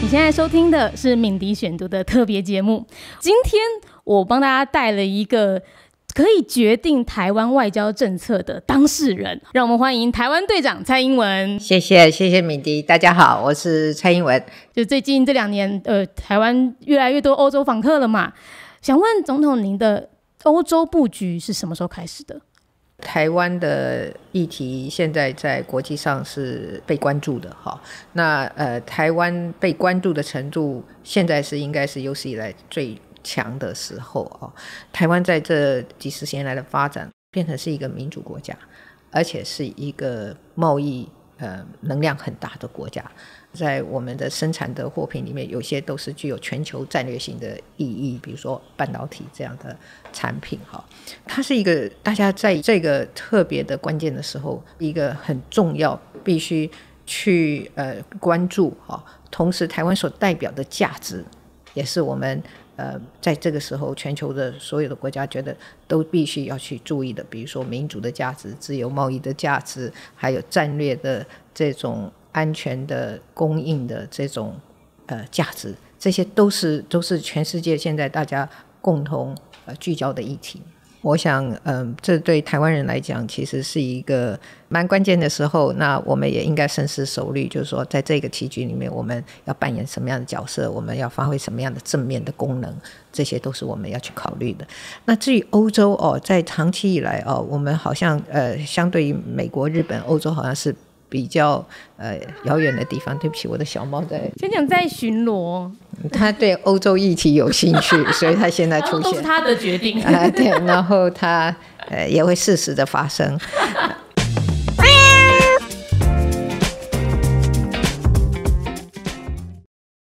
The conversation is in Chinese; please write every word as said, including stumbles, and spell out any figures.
你现在收听的是敏迪选读的特别节目，今天我帮大家带了一个可以决定台湾外交政策的当事人，让我们欢迎台湾队长蔡英文。 谢谢谢谢敏迪，大家好，我是蔡英文。 就最近这两年呃，台湾越来越多欧洲访客了嘛，想问总统您的欧洲布局是什么时候开始的？ 台湾的议题现在在国际上是被关注的哈，那呃，台湾被关注的程度，现在是应该是有史以来最强的时候哦。台湾在这几十年来的发展，变成是一个民主国家，而且是一个贸易呃能量很大的国家。在我们的生产的货品里面，有些都是具有全球战略性的意义，比如说半导体这样的产品哈，它是一个大家在这个特别的关键的时候，一个很重要必须去呃关注哈。同时，台湾所代表的价值，也是我们呃在这个时候全球的所有的国家觉得都必须要去注意的，比如说民主的价值、自由贸易的价值，还有战略的这种安全的供应的这种呃价值，这些都是都是全世界现在大家共同呃聚焦的议题。我想嗯、呃，这对台湾人来讲其实是一个蛮关键的时候，那我们也应该深思熟虑，就是说在这个棋局里面我们要扮演什么样的角色，我们要发挥什么样的正面的功能，这些都是我们要去考虑的。那至于欧洲哦，在长期以来哦，我们好像呃相对于美国、日本、欧洲好像是比较呃遥远的地方。对不起，我的小猫在先讲在巡逻， 他对欧洲议题有兴趣，所以他现在出现， 都是他的决定。 呃、对，然后他呃也会适时的发生。